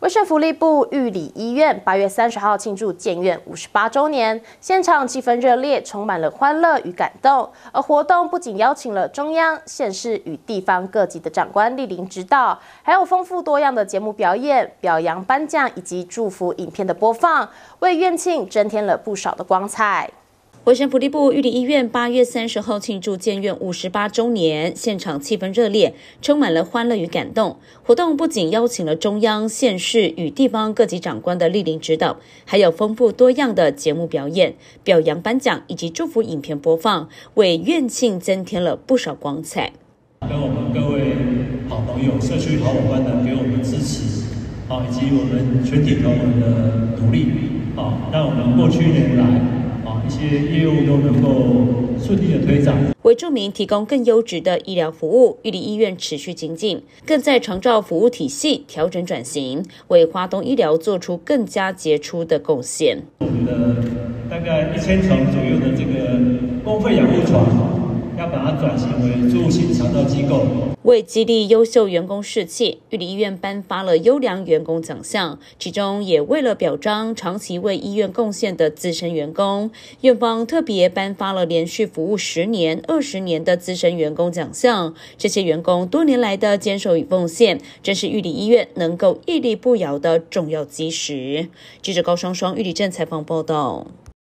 卫生福利部玉里医院8月30号庆祝建院58周年，现场气氛热烈，充满了欢乐与感动。而活动不仅邀请了中央、县市与地方各级的长官莅临指导，还有丰富多样的节目表演、表扬颁奖以及祝福影片的播放，为院庆增添了不少的光彩。 卫生福利部玉里医院8月30号庆祝建院58周年，现场气氛热烈，充满了欢乐与感动。活动不仅邀请了中央、县市与地方各级长官的莅临指导，还有丰富多样的节目表演、表扬颁奖以及祝福影片播放，为院庆增添了不少光彩。 跟我们各位好朋友、社区好伙伴呢，给我们支持，以及我们全体同仁的努力，让我们过去年来。一些业务都能够顺利的推展， 为住民提供更优质的医疗服务，玉里医院持续精进，更在长照服务体系调整转型，为花东医疗做出更加杰出的贡献。 我们的大概1000床左右的这个公费养护床，要把它转型为住型长照机构。 为激励优秀员工士气，玉里医院颁发了优良员工奖项，其中也为了表彰长期为医院贡献的资深员工，院方特别颁发了连续服务10年、20年的资深员工奖项。这些员工多年来的坚守与奉献，正是玉里医院能够屹立不摇的重要基石。记者高双双玉里镇采访报道。